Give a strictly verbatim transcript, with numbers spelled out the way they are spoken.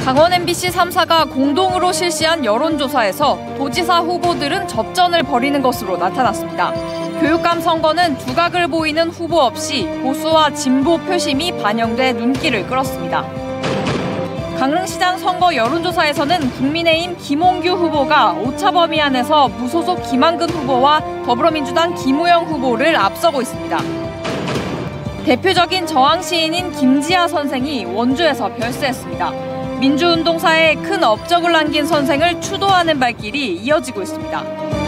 강원 엠비씨 삼 사가 공동으로 실시한 여론조사에서 도지사 후보들은 접전을 벌이는 것으로 나타났습니다. 교육감 선거는 두각을 보이는 후보 없이 보수와 진보 표심이 반영돼 눈길을 끌었습니다. 강릉시장 선거 여론조사에서는 국민의힘 김홍규 후보가 오차 범위 안에서 무소속 김한근 후보와 더불어민주당 김우영 후보를 앞서고 있습니다. 대표적인 저항 시인인 김지아 선생이 원주에서 별세했습니다. 민주운동사에 큰 업적을 남긴 선생을 추도하는 발길이 이어지고 있습니다.